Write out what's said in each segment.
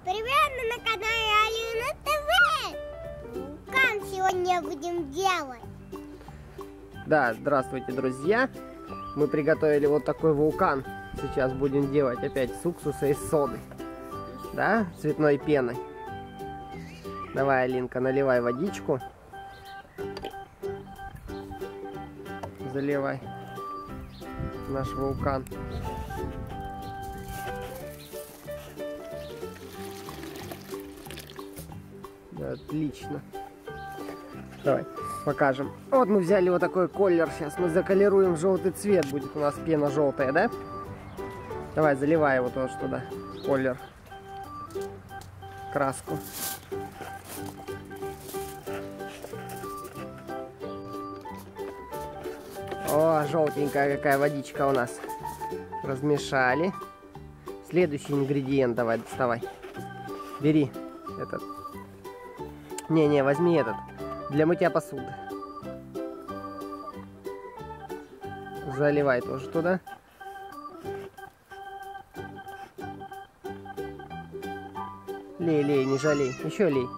Привет, мы на канале Алина ТВ. Вулкан сегодня будем делать. Да, здравствуйте, друзья. Мы приготовили вот такой вулкан. Сейчас будем делать опять с уксуса и соды. Да, цветной пеной. Давай, Алинка, наливай водичку. Заливай наш вулкан. Отлично. Давай покажем. Вот мы взяли вот такой колер. Сейчас мы заколируем в желтый цвет. Будет у нас пена желтая, да? Давай, заливай его тоже туда. Колер. Краску. О, желтенькая какая водичка у нас. Размешали. Следующий ингредиент давай, доставай. Бери этот. Не, возьми этот. Для мытья посуды. Заливай тоже туда. Лей, не жалей. Еще лей.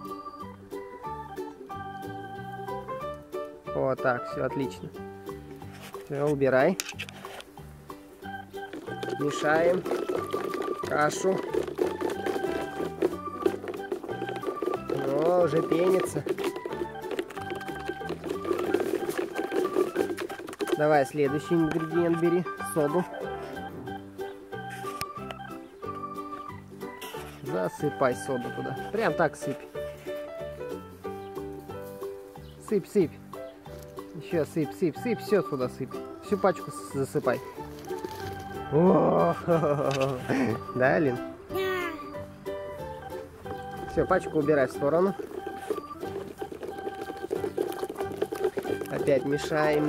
Вот так, все отлично. Все, убирай. Мешаем кашу. О, уже пенится. Давай следующий ингредиент бери. Соду. Засыпай соду туда. Прям так сыпь. Сыпь. Еще сыпь. Все туда сыпь. Всю пачку засыпай. О, да, Алин? Все, пачку убирай в сторону. Опять мешаем.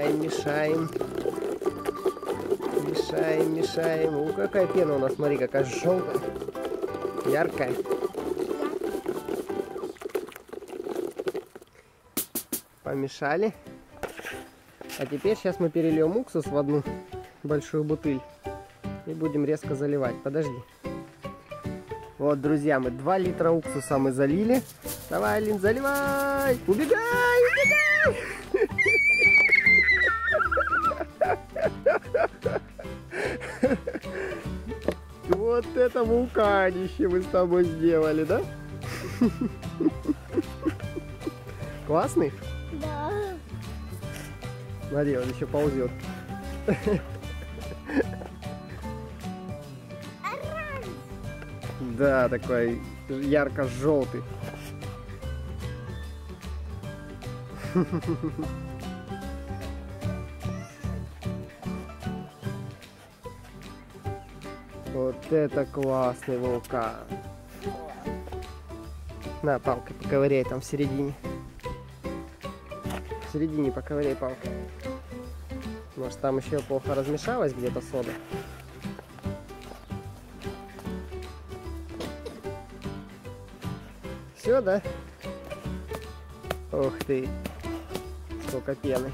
Мешаем. О, какая пена у нас, смотри, какая желтая. Яркая. Помешали. А теперь сейчас мы перельем уксус в одну большую бутыль. И будем резко заливать. Подожди. Вот, друзья, мы 2 литра уксуса мы залили. Давай, Алин, заливай! Убегай! Вот это вулканище мы с тобой сделали, да? Классный? Да. Смотри, он еще ползет. Да, такой ярко-желтый. Вот это классный вулкан. На, палкой поковыряй там в середине. В середине поковыряй палкой. Может, там еще плохо размешалась где-то сода. Все, да? Ух ты! Сколько пены!